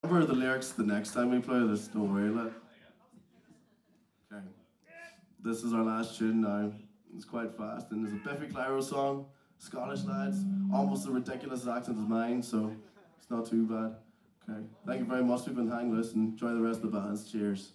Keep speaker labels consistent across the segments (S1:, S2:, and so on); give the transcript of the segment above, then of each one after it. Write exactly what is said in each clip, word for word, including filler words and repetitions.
S1: Cover the lyrics the next time we play this, don't worry, like. Okay. This is our last tune now. It's quite fast, and it's a Biffy Clyro song, Scottish lads, almost a ridiculous accent as mine, so it's not too bad. Okay. Thank you very much. We've been hanging loose and enjoy the rest of the bands. Cheers.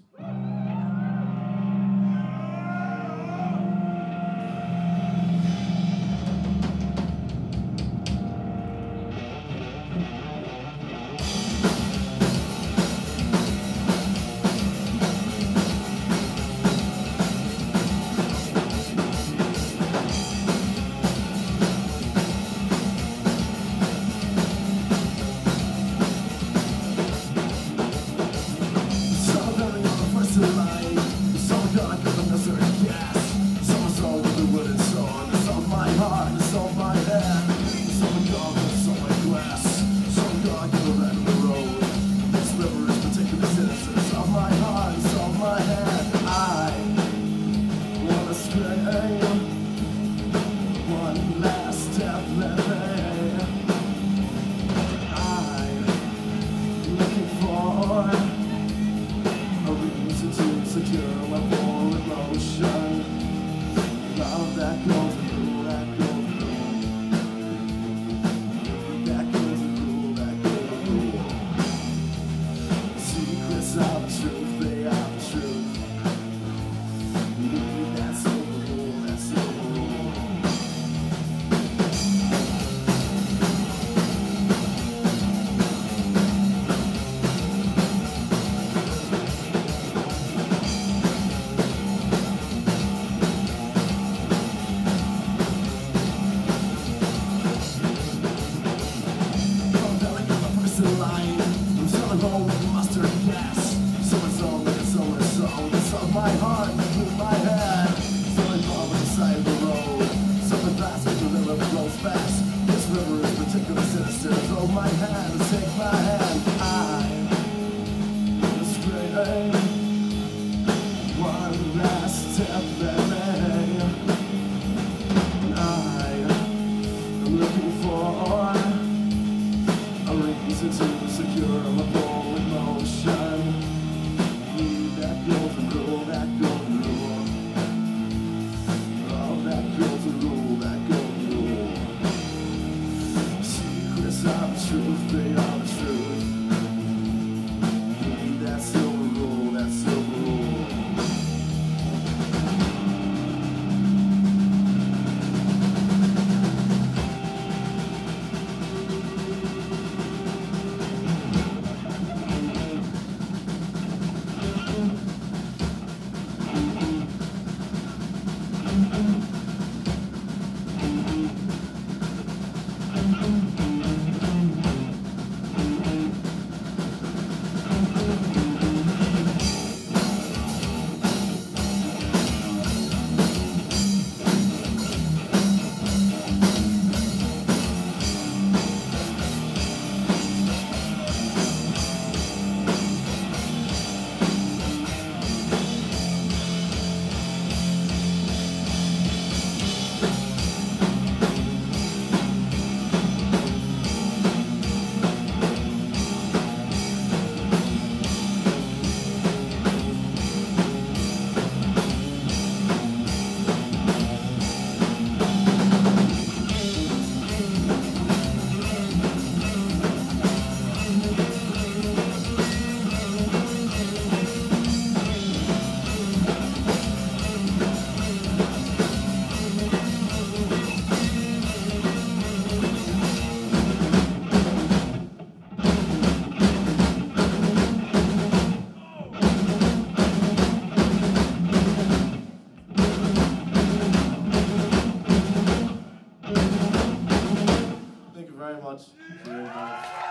S1: Very much.